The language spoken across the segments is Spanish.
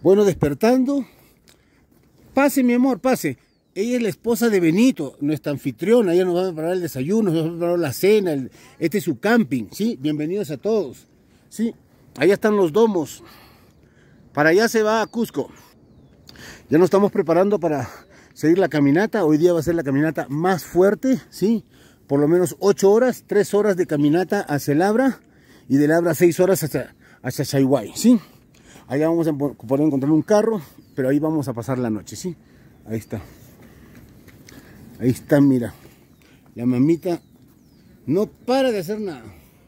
Bueno, despertando. Pase, mi amor, pase. Ella es la esposa de Benito, nuestra anfitriona. Ella nos va a preparar el desayuno, nos va a preparar la cena. Este es su camping, ¿sí? Bienvenidos a todos, ¿sí? Allá están los domos. Para allá se va a Cusco. Ya nos estamos preparando para seguir la caminata. Hoy día va a ser la caminata más fuerte, ¿sí? Por lo menos 8 horas, 3 horas de caminata hacia el Abra. Y del Abra 6 horas hacia Chaihuay, ¿sí? Allá vamos a poder encontrar un carro, pero ahí vamos a pasar la noche, ¿sí? Ahí está. Ahí está, mira. La mamita no para de hacer nada.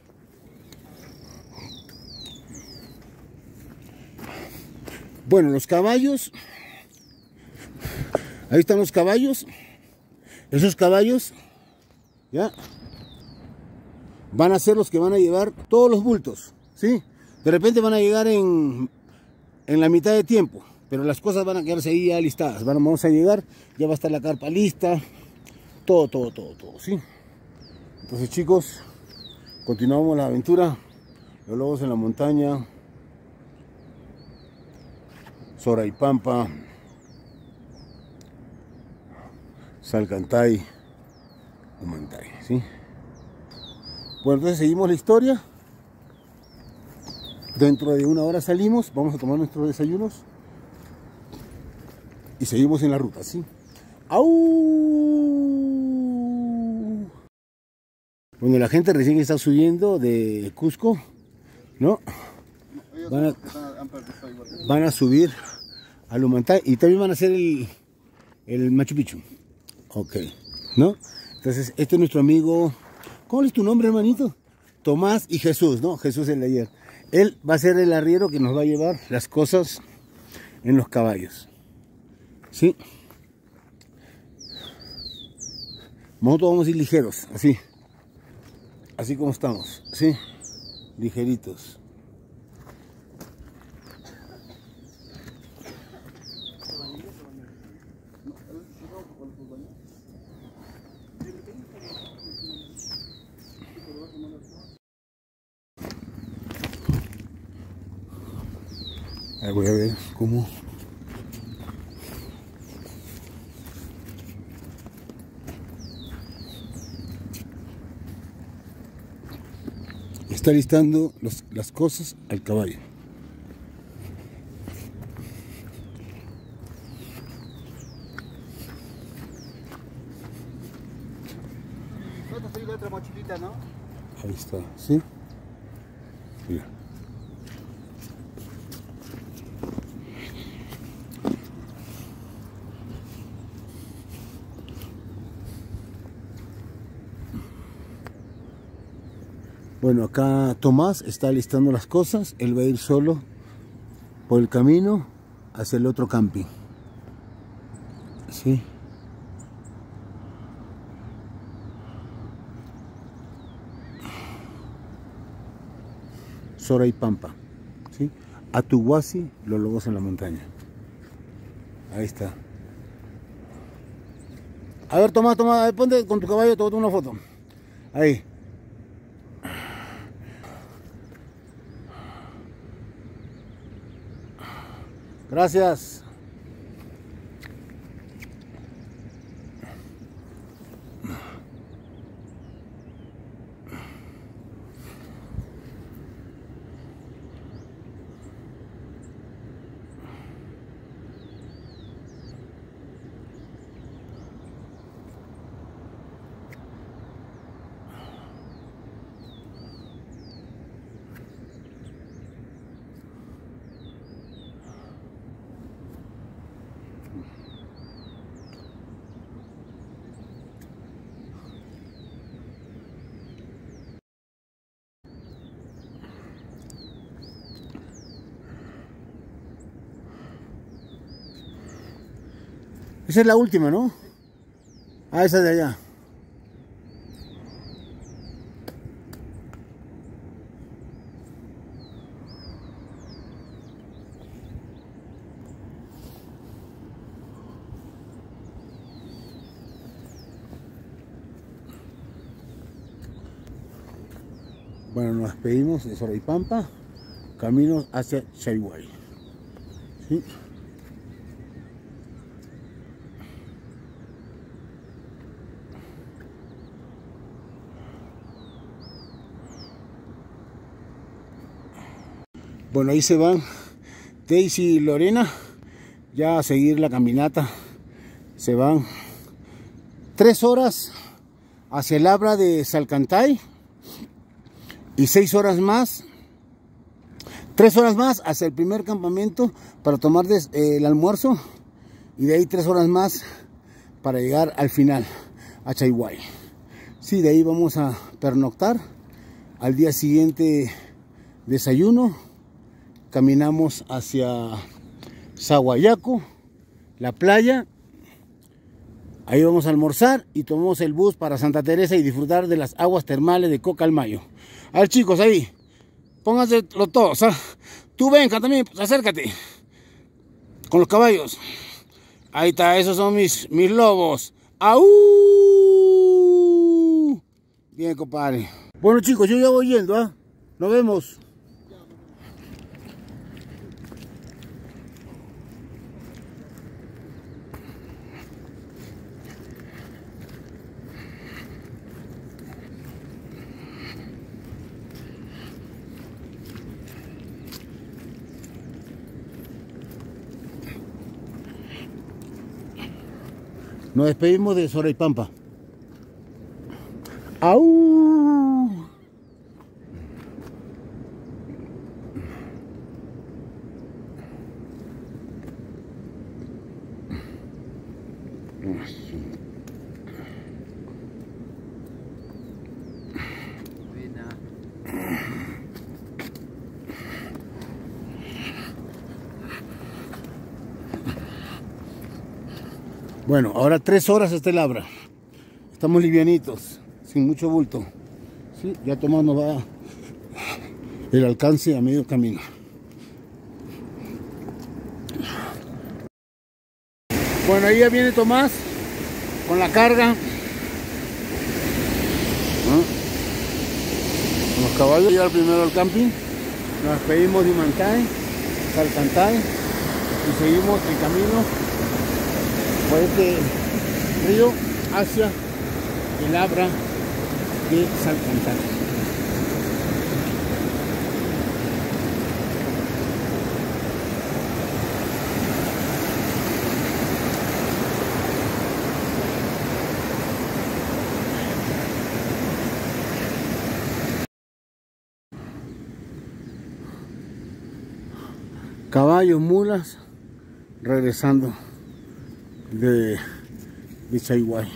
Bueno, los caballos. Ahí están los caballos. Esos caballos, ya, van a ser los que van a llevar todos los bultos, ¿sí? De repente van a llegar en la mitad de tiempo, pero las cosas van a quedarse ahí ya listadas. Vamos a llegar, ya va a estar la carpa lista, todo, ¿sí? Entonces, chicos, continuamos la aventura. Los lobos en la montaña, Soraipampa, Salcantay, Humantay, ¿sí? Bueno, entonces seguimos la historia. Dentro de 1 hora salimos, vamos a tomar nuestros desayunos y seguimos en la ruta, ¿sí? ¡Au! Bueno, la gente recién está subiendo de Cusco, ¿no? Van a subir al Humantay y también van a hacer el Machu Picchu. Ok, ¿no? Entonces, este es nuestro amigo. ¿Cómo es tu nombre, hermanito? Tomás y Jesús, ¿no? Jesús el de ayer. Él va a ser el arriero que nos va a llevar las cosas en los caballos, ¿sí? Nosotros vamos a ir ligeros, así como estamos, ¿sí? Ligeritos. Ahí voy a ver cómo. Está listando las cosas al caballo. Otra mochilita, ¿no? Ahí está, ¿sí? Mira. Bueno, acá Tomás está listando las cosas. Él va a ir solo por el camino hacia el otro camping, ¿sí? Soraipampa, ¿sí? Atuhuasi, los lobos en la montaña. Ahí está. A ver, Tomás, a ver, ponte con tu caballo, te voy a tomar una foto. Ahí. Gracias. Esa es la última, ¿no? Ah, esa de allá. Bueno, nos despedimos de Soraipampa, camino hacia Chaihuay. ¿sí? Bueno, ahí se van Daisy y Lorena ya a seguir la caminata. Se van 3 horas hacia el Abra de Salcantay y 6 horas más, 3 horas más hacia el primer campamento para tomar el almuerzo, y de ahí 3 horas más para llegar al final a Chaihuay. Sí, de ahí vamos a pernoctar. Al día siguiente desayuno, caminamos hacia Sahuayaco, la playa. Ahí vamos a almorzar y tomamos el bus para Santa Teresa y disfrutar de las aguas termales de Cocalmayo. A ver, chicos, ahí, pónganse todos, ¿ah? Tú venga también, pues, acércate con los caballos. Ahí está, esos son mis lobos. ¡Aú! Bien, compadre. Bueno, chicos, yo ya voy yendo, ¿ah? Nos vemos. Nos despedimos de Soraipampa. ¡Au! Bueno, ahora 3 horas hasta el Abra. Estamos livianitos, sin mucho bulto. ¿Sí? Ya Tomás nos va el alcance a medio camino. Bueno, ahí ya viene Tomás con la carga. Con los caballos. Llegar primero al camping. Nos despedimos de Humantay, Salcantay, y seguimos el camino por este río hacia el Abra de Salcantay. Caballos, mulas, regresando de Chaihuay.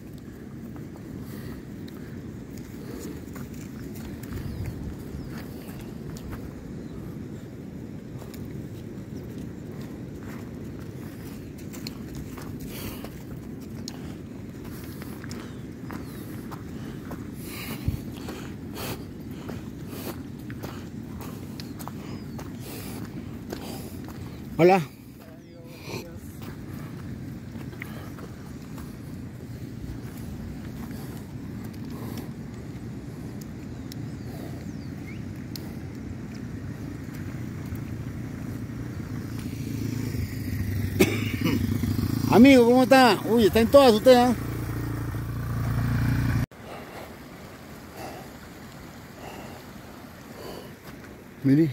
Hola. Amigo, ¿cómo está? Uy, está en todas ustedes, ¿eh? Mire.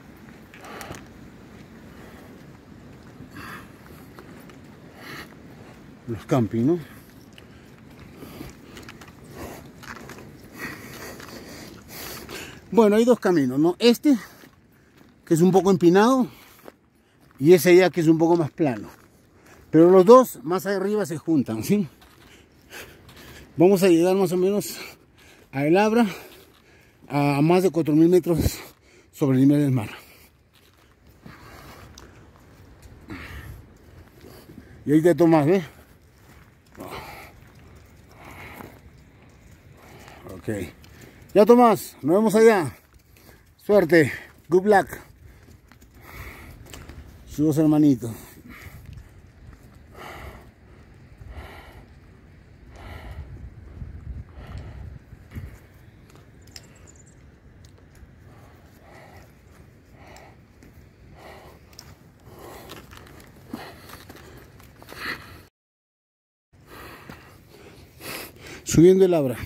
Los camping, ¿no? Bueno, hay dos caminos, ¿no? Este, que es un poco empinado, y ese allá, que es un poco más plano. Pero los dos más arriba se juntan, ¿sí? Vamos a llegar más o menos a El Abra, a más de 4000 metros sobre el nivel del mar. Y ahí te tomas, ¿ves? Ok. Ya Tomás, nos vemos allá. Suerte. Good luck. Sus dos hermanitos. Subiendo el Abra.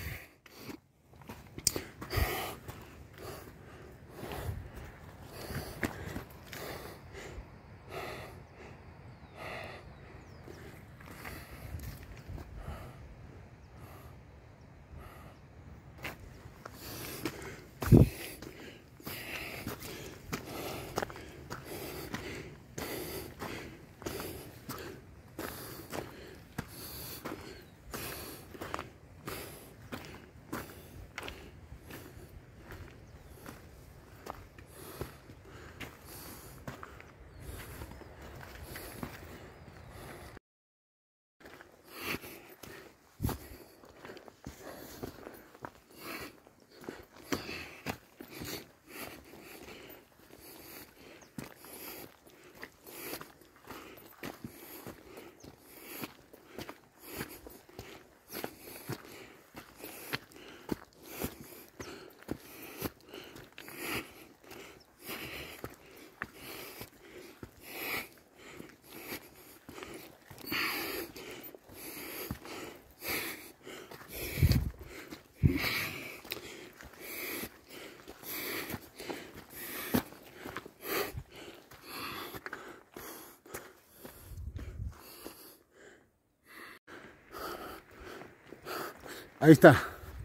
Ahí está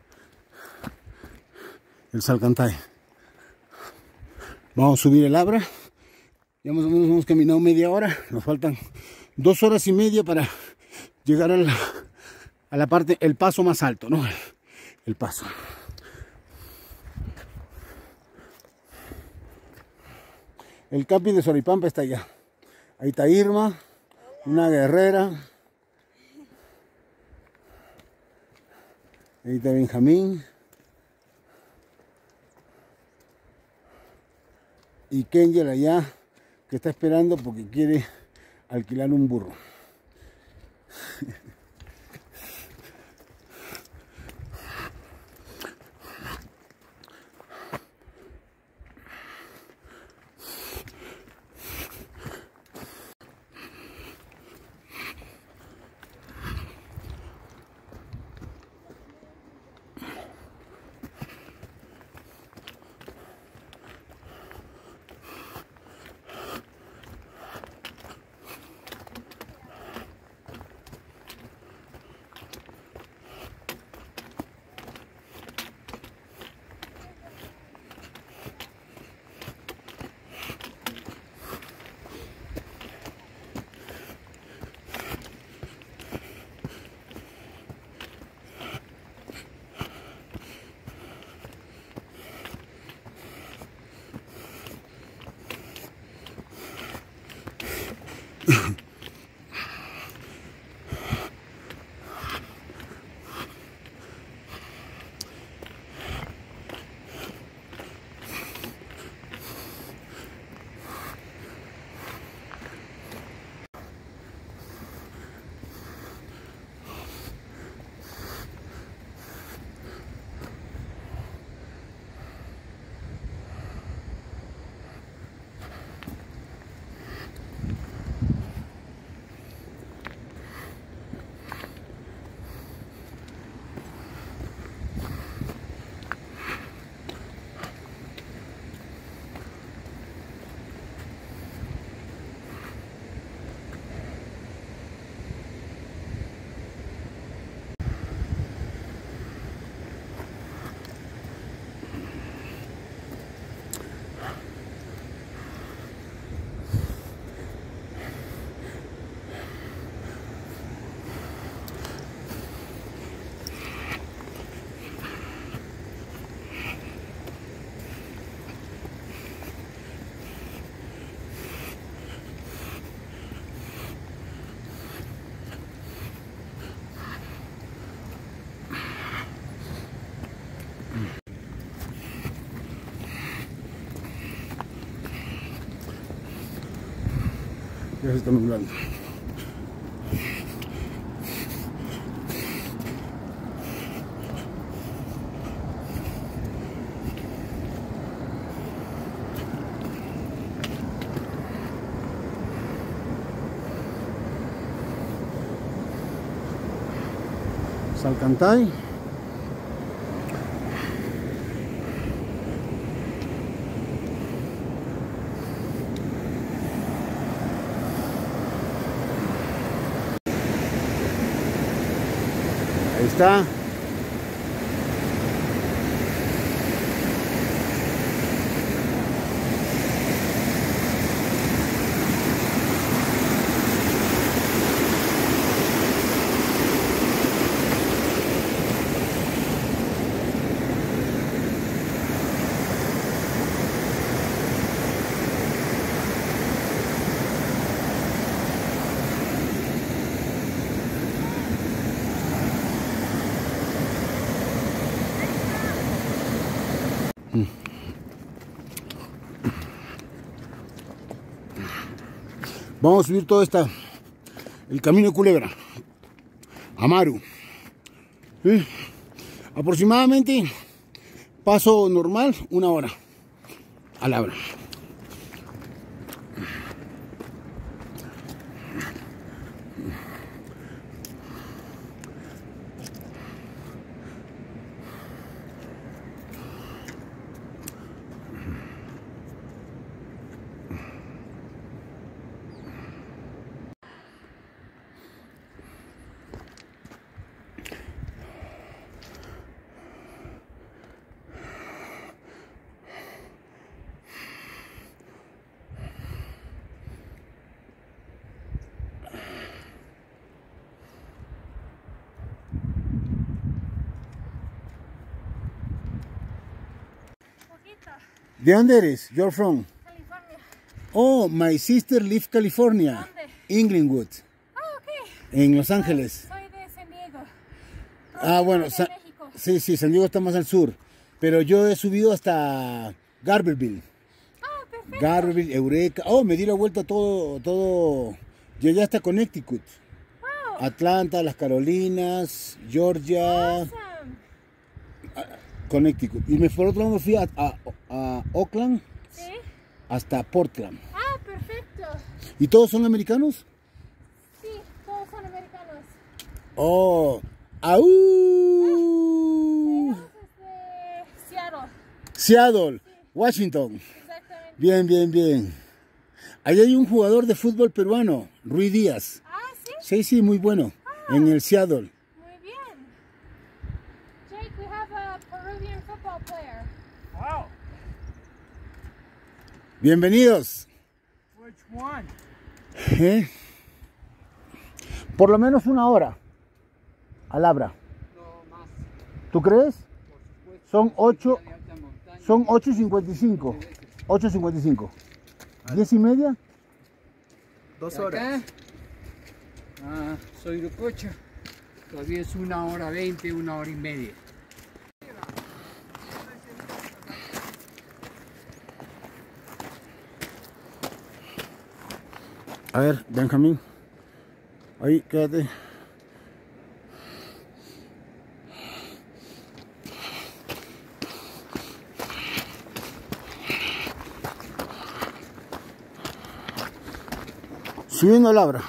el Salcantay. Vamos a subir el Abra. Ya más o menos hemos caminado media hora. Nos faltan 2 horas y media para llegar a la parte, el paso más alto, ¿no? El paso. El camping de Soripampa está allá. Ahí está Irma, una guerrera. Ahí está Benjamín. Y Kengel allá, que está esperando porque quiere alquilar un burro. Ya se está nublando. Salcantay. está. Vamos a subir todo el camino de Culebra, Amaru. ¿Sí? Aproximadamente, paso normal, 1 hora a Labra. ¿De dónde eres? You're from? California. Oh, my sister lives California. ¿Dónde? Inglewood. Ah, ok. En Los Ángeles. Soy de San Diego. Ah, bueno, de México. sí, San Diego está más al sur. Pero yo he subido hasta Garberville. Ah, perfecto. Garberville, Eureka. Oh, me di la vuelta todo. Llegué hasta Connecticut. Wow. Atlanta, las Carolinas, Georgia, Awesome. Connecticut. Y por otro lado me fui a Oakland ¿Sí? hasta Portland. Ah, perfecto. ¿Y todos son americanos? Sí, todos son americanos. Oh, ¡aú! Ellos es de Seattle. Seattle, Washington. Exactamente. Bien. Ahí hay un jugador de fútbol peruano, Rui Díaz. Ah, sí. Sí, muy bueno. En el Seattle. Muy bien. Jake, we have a Peruvian football player. Wow. Bienvenidos. Which one? Por lo menos 1 hora. A Labra. No más. ¿Tú crees? Por supuesto. Son 8. De alta montaña. Son 8:55. 8:55. 10:30. 2 horas. Soy de Cocha. Todavía es 1 hora 20, 1 hora y media. A ver, Benjamín. Ahí, quédate. Subiendo a Labra.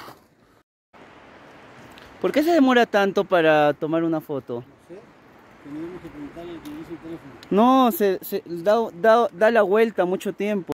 ¿Por qué se demora tanto para tomar una foto? Teníamos que preguntarle al que hizo el teléfono. No, da la vuelta mucho tiempo.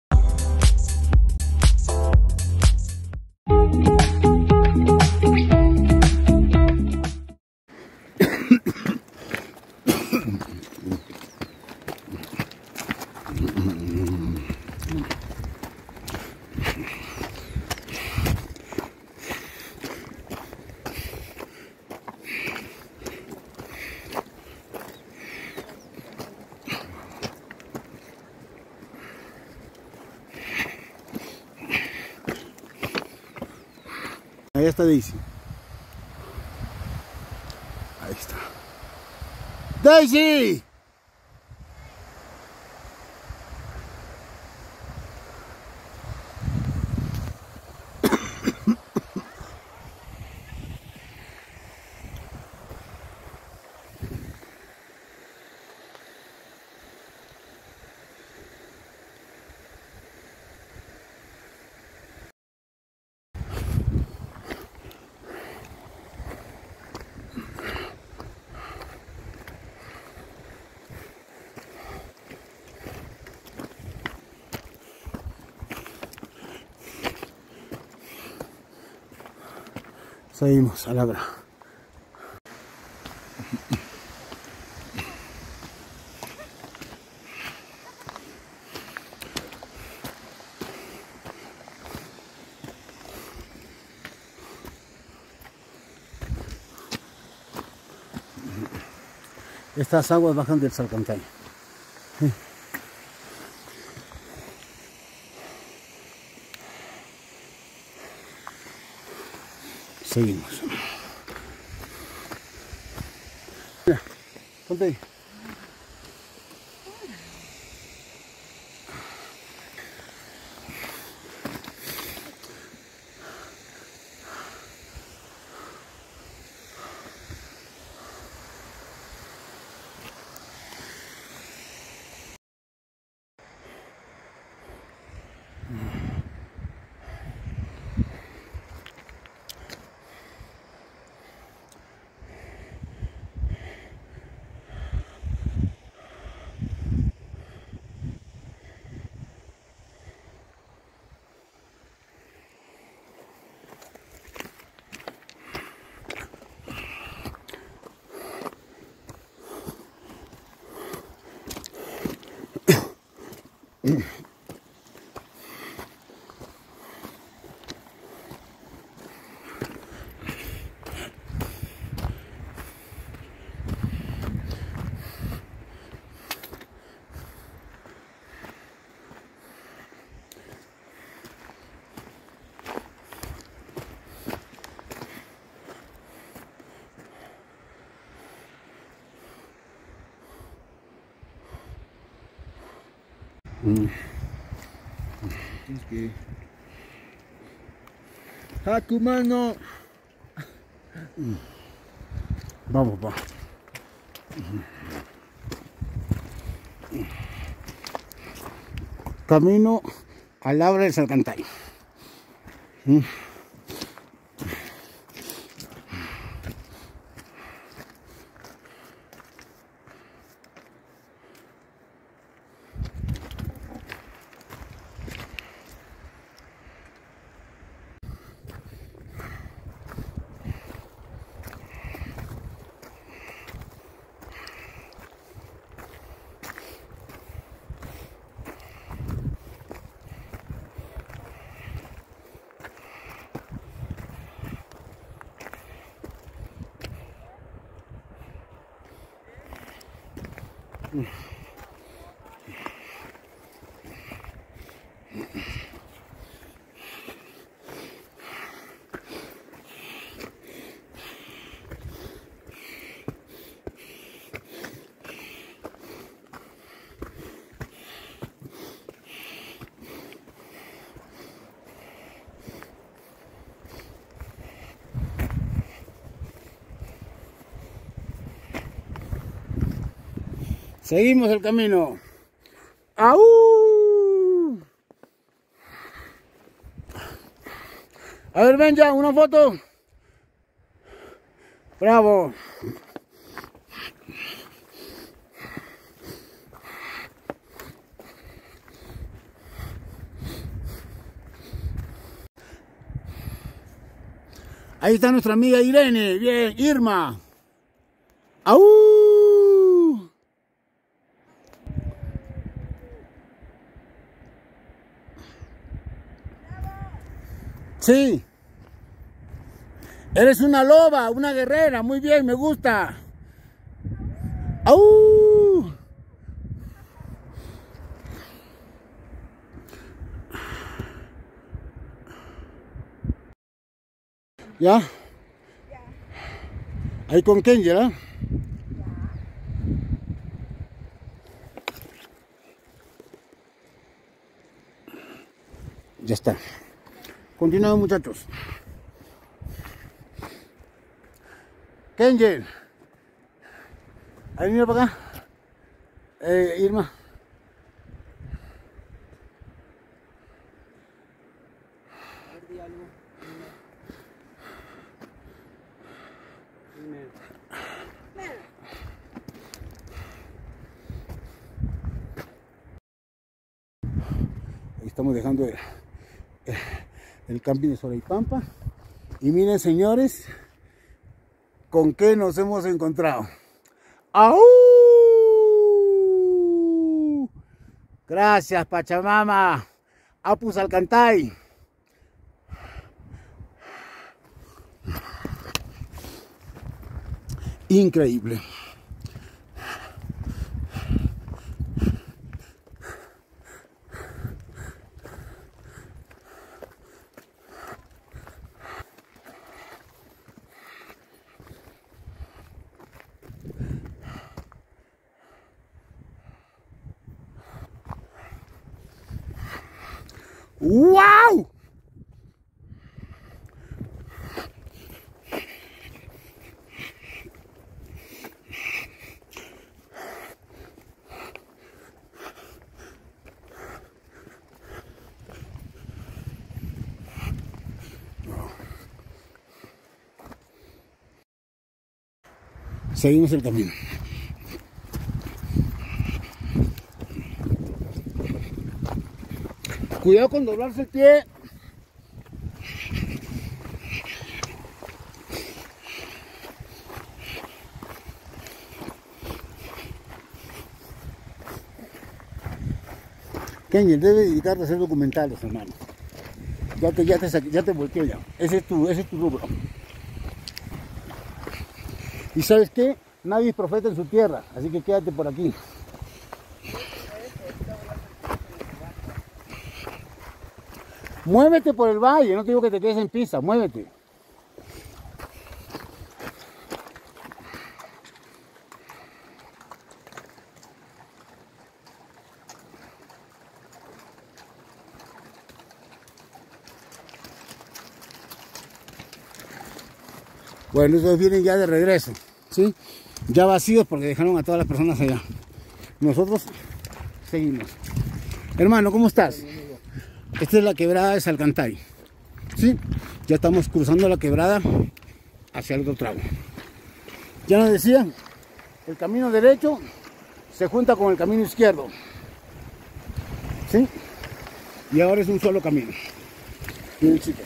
Ahí está Daisy. Ahí está. ¡Daisy! Seguimos a Labra. Estas aguas bajan del Salcantay. Seguimos. Mira, ponte ahí. Es que... ¡Hakumano! Vamos, pa. Camino al Labra del Salcantay. Seguimos el camino. ¡Au! A ver, ven ya, una foto. Bravo. Ahí está nuestra amiga Irene. Bien, Irma. ¡Au! Sí. Eres una loba, una guerrera. Muy bien, me gusta. ¡Au! ¿Ya? Ahí con Kenji, ¿verdad? Ya está. Continuamos, muchachos. Kenji. Ahí mira para acá. Irma. Ahí estamos dejando el camping de Soraipampa. Y miren, señores, con qué nos hemos encontrado. ¡Au! Gracias, Pachamama. Apus Alcantay. Increíble. ¡Wow! Seguimos el camino. Cuidado con doblarse el pie. Kenji, debes dedicarte a hacer documentales, hermano. Ya te volteó ya. Ese es tu rubro. ¿Y sabes qué? Nadie es profeta en su tierra, así que quédate por aquí. Muévete por el valle, no te digo que te quedes en pista, muévete. Bueno, ellos vienen ya de regreso, ¿sí? Ya vacíos porque dejaron a todas las personas allá. Nosotros seguimos. Hermano, ¿cómo estás? Esta es la quebrada de Salcantay, ¿sí? Ya estamos cruzando la quebrada hacia el otro tramo. Ya nos decían, el camino derecho se junta con el camino izquierdo, ¿sí? Y ahora es un solo camino. Miren, chicos.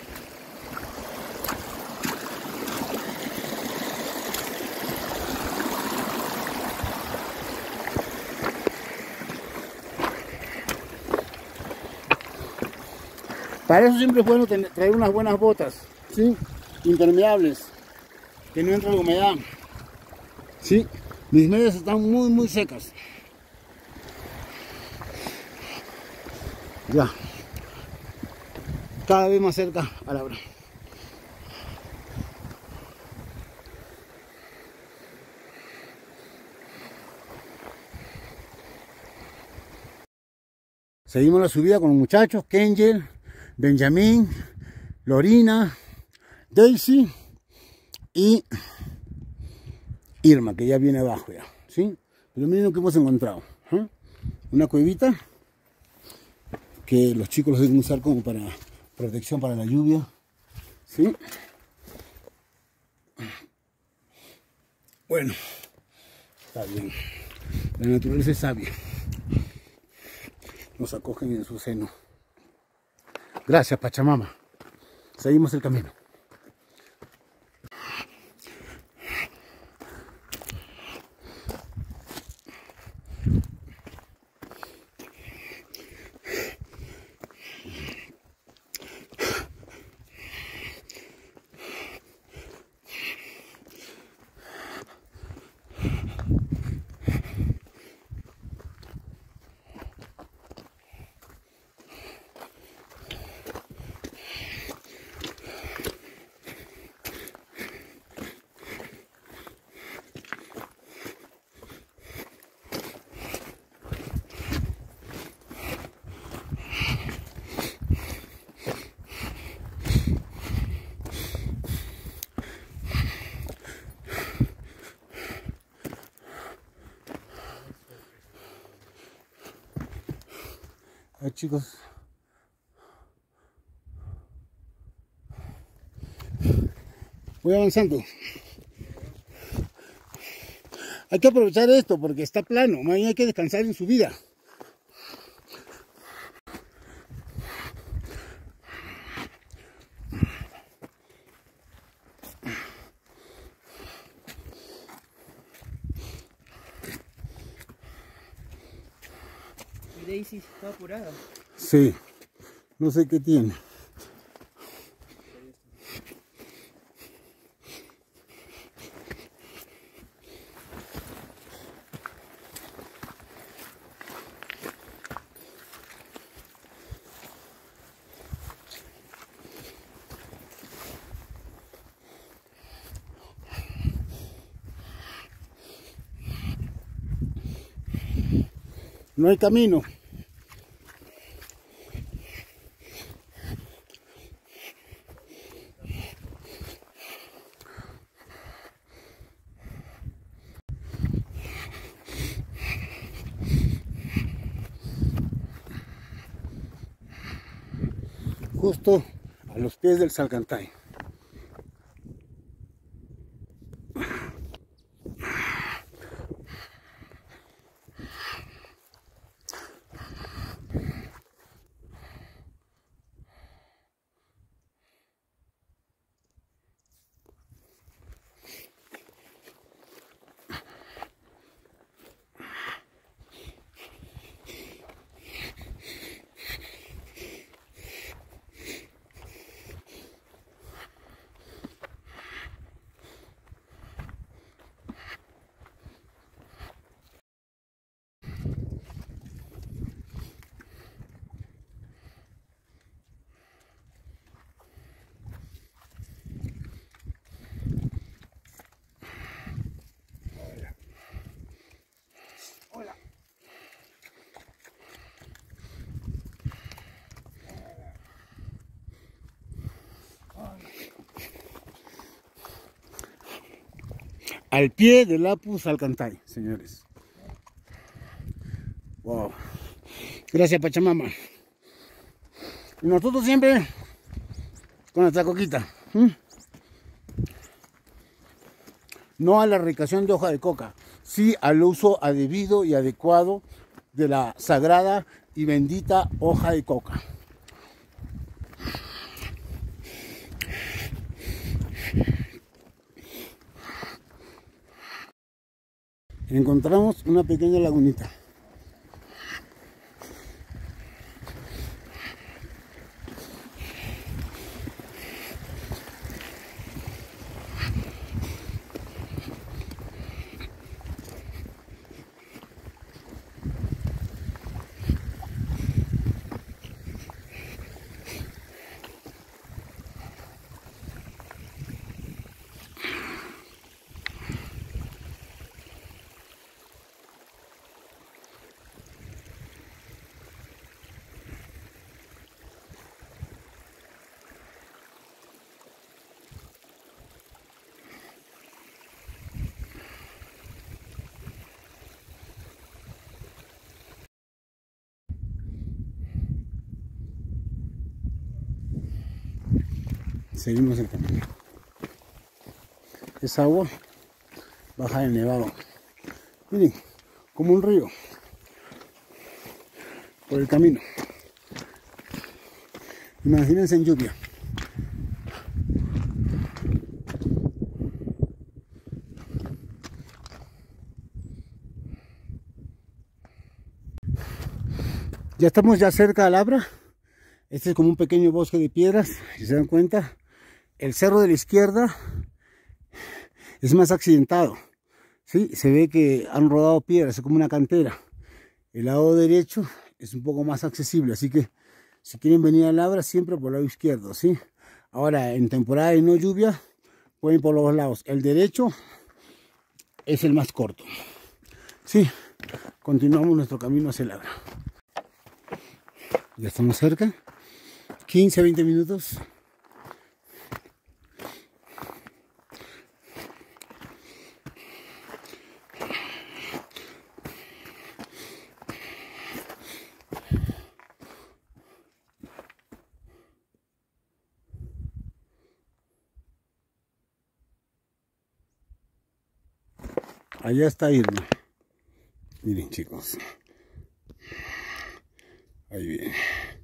Para eso siempre es bueno traer unas buenas botas, ¿sí? Impermeables, que no entre la humedad, ¿sí? Mis medias están muy secas. Ya, cada vez más cerca a la hora. Seguimos la subida con los muchachos, Kengel, Benjamín, Lorina, Daisy y Irma, que ya viene abajo ya, ¿sí? Pero miren lo que hemos encontrado, ¿eh? Una cuevita que los chicos los deben usar como para protección para la lluvia, ¿sí? Bueno, está bien, la naturaleza es sabia, nos acogen en su seno. Gracias, Pachamama. Seguimos el camino. Chicos, voy avanzando. Hay que aprovechar esto porque está plano, mañana hay que descansar en su vida. Daisy está apurada. Sí, no sé qué tiene. No hay camino. Justo a los pies del Salcantay. Al pie del Apu Salcantay, señores. Wow. Gracias, Pachamama. Y nosotros siempre con nuestra coquita. No a la erradicación de hoja de coca, sí al uso debido y adecuado de la sagrada y bendita hoja de coca. Encontramos una pequeña lagunita. Seguimos el camino. Es agua baja del Nevado. Miren, como un río por el camino. Imagínense en lluvia. Ya estamos cerca al Abra. Este es como un pequeño bosque de piedras, si se dan cuenta. El cerro de la izquierda es más accidentado, ¿sí? Se ve que han rodado piedras, es como una cantera. El lado derecho es un poco más accesible, así que si quieren venir al Abra, siempre por el lado izquierdo, ¿sí? Ahora, en temporada de no lluvia, pueden ir por los dos lados. El derecho es el más corto, ¿sí? Continuamos nuestro camino hacia el Abra. Ya estamos cerca, 15-20 minutos. Allá está Irma. Miren, chicos. Ahí viene.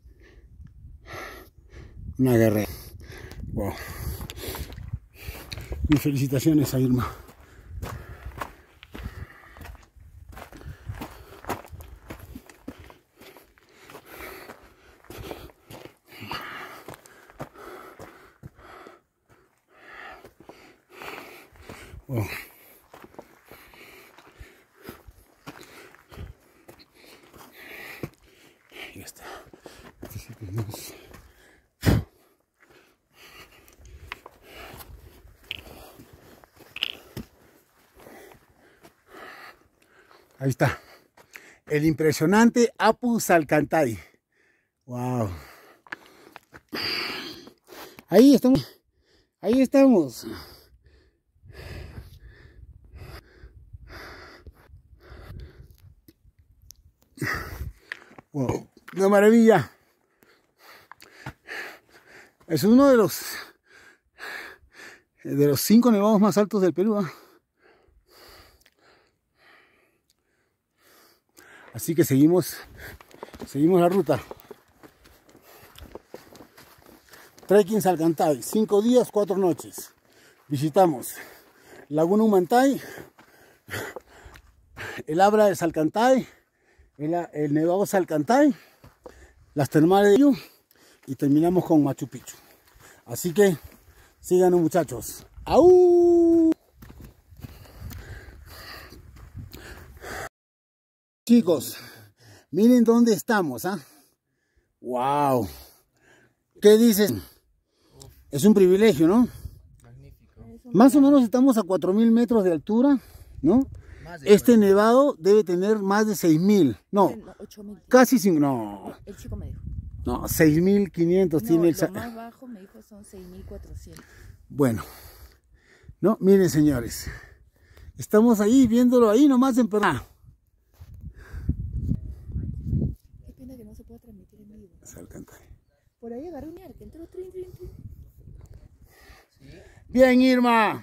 Una guerrera. Wow. Mis felicitaciones a Irma. Oh. Ya está. Ahí está. El impresionante Apu Salcantay. Wow. Ahí estamos. Ahí estamos. Wow. Una maravilla. Es uno de los 5 nevados más altos del Perú, ¿eh? Así que seguimos la ruta. Trekking Salcantay, 5 días, 4 noches. Visitamos Laguna Humantay, el Abra de Salcantay, el Nevado Salcantay, las termales de Yu y terminamos con Machu Picchu. Así que síganos, muchachos. ¡Au! Chicos, miren dónde estamos, ¿ah? ¡Wow! ¿Qué dicen? Es un privilegio, ¿no? Magnífico. Más o menos estamos a 4.000 metros de altura, ¿no? Este nevado debe tener más de 6.000. No, 8.000. casi 5. No, El chico me dijo. no, 6.500 tiene el... Lo más bajo me dijo son 6.400. Bueno, no, miren, señores. Estamos ahí, viéndolo ahí nomás en Perú. Qué pena que no se pueda transmitir en vivo. Salcantay. Por ahí agarré un arca, entró trin, trin, trin. Bien, Irma.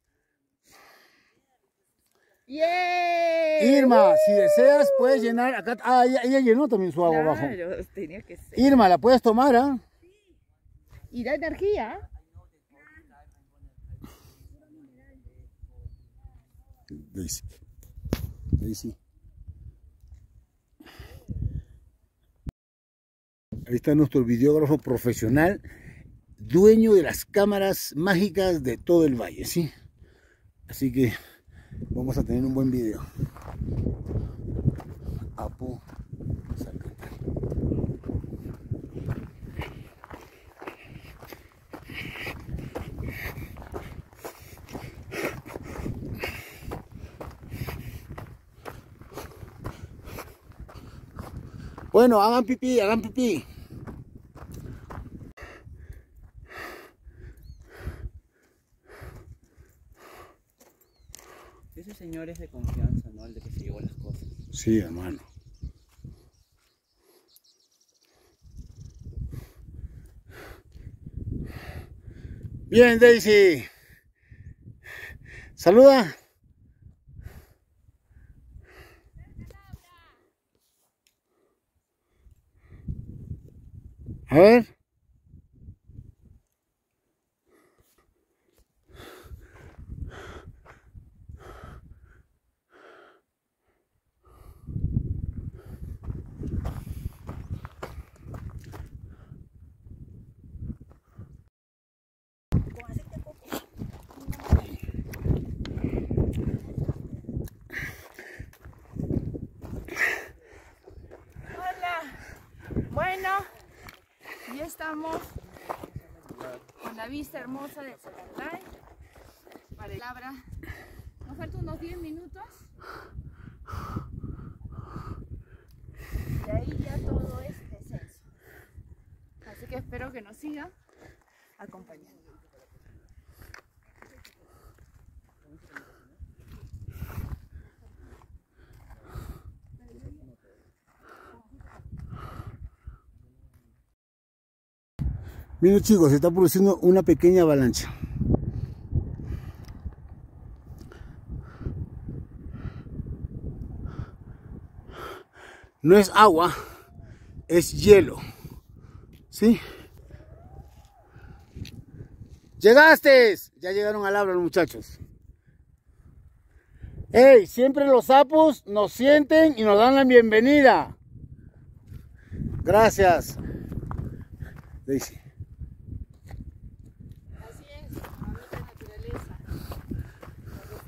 ¡Yeah! Irma, si deseas, puedes llenar acá. Ah, ella llenó también su agua abajo. Claro, tenía que ser. Irma, ¿la puedes tomar, ah? Y da energía. Daisy. Daisy. Ahí está nuestro videógrafo profesional, dueño de las cámaras mágicas de todo el valle, ¿sí? Así que vamos a tener un buen video. Apu Salcantay. Bueno, hagan pipí, hagan pipí. Ese señor es de confianza, ¿no? El de que se llevó las cosas. Sí, hermano. Bien, Daisy. Saluda. A ver. Bueno, ya estamos con la vista hermosa de Salcantay. Para el Abra. Nos faltan unos 10 minutos. Y ahí ya todo es descenso. Así que espero que nos sigan acompañando. Miren, chicos, se está produciendo una pequeña avalancha. No es agua, es hielo. ¿Sí? ¡Llegaste! Ya llegaron al Abra los muchachos. ¡Ey! Siempre los sapos nos sienten y nos dan la bienvenida. Gracias, Daisy. Así es, bonita naturaleza. Nos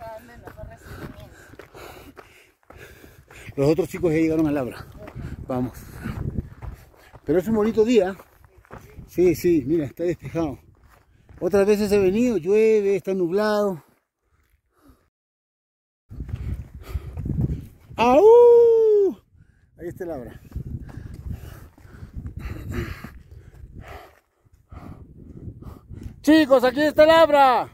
Los otros chicos ya llegaron a Labra. Vamos. Pero es un bonito día. Sí, sí, mira, está despejado. Otras veces he venido, llueve, está nublado. ¡Au! Ahí está Labra. Chicos, aquí está Labra.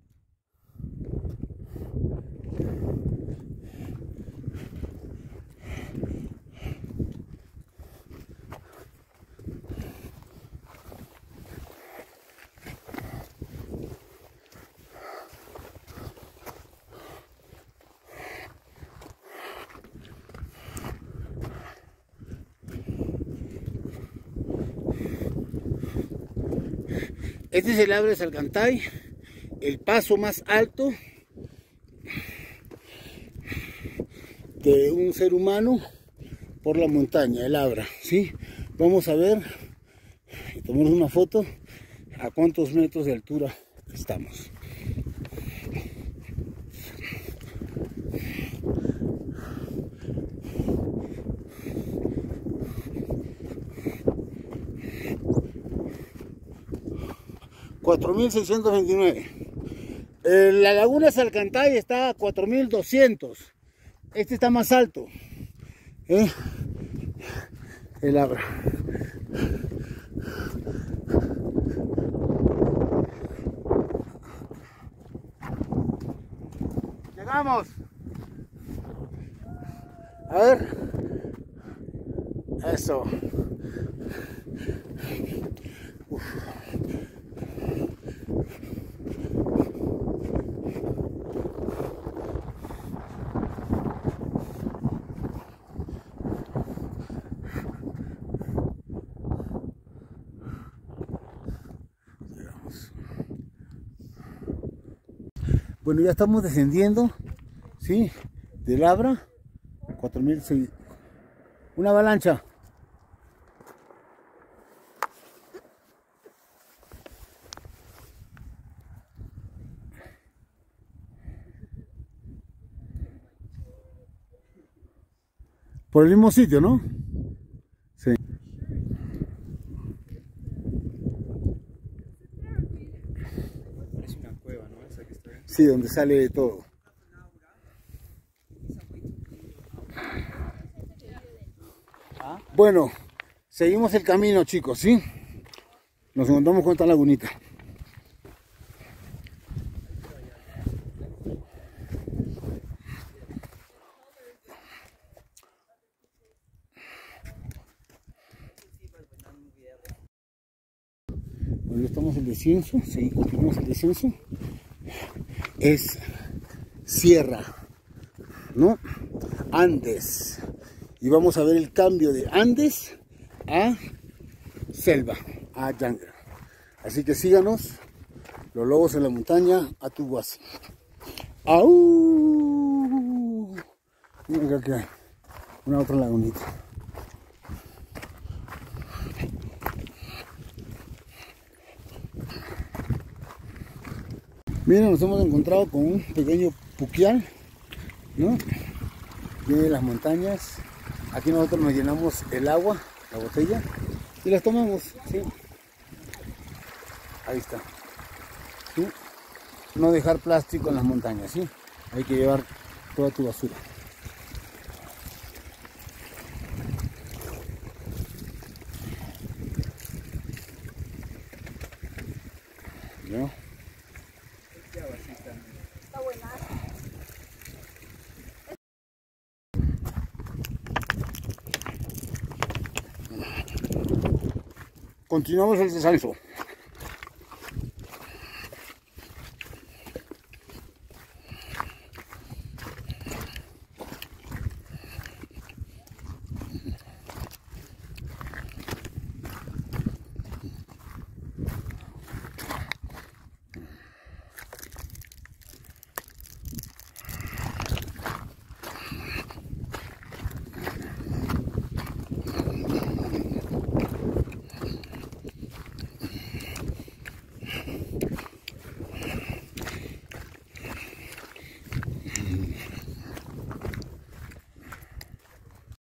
Este es el Labra de Salcantay, el paso más alto de un ser humano por la montaña, el Labra, ¿sí? Vamos a ver, tomamos una foto, a cuántos metros de altura estamos. La laguna Salcantay está a 4.200. Este está más alto. El Labra. Llegamos. A ver. Eso. Uf. Bueno, ya estamos descendiendo, ¿sí? De Labra, 4.600. Una avalancha. Por el mismo sitio, ¿no? Sí. Es una cueva, ¿no? Esa que está ahí. Sí, donde sale todo. Bueno, seguimos el camino, chicos, ¿sí? Nos encontramos con esta lagunita. Bueno, estamos en el descenso, sí, continuamos el descenso. Es sierra, ¿no? Andes. Y vamos a ver el cambio de Andes a selva, a jungle. Así que síganos, los lobos en la montaña, a Tuguasi. ¡Au! Mira acá que hay una otra lagunita. Miren, nos hemos encontrado con un pequeño puquial, ¿no? Viene de las montañas. Aquí nosotros nos llenamos el agua, la botella, y las tomamos, ¿sí? Ahí está. ¿Sí? No dejar plástico en las montañas, ¿sí? Hay que llevar toda tu basura. ¿No? Está buena. Continuamos el descenso.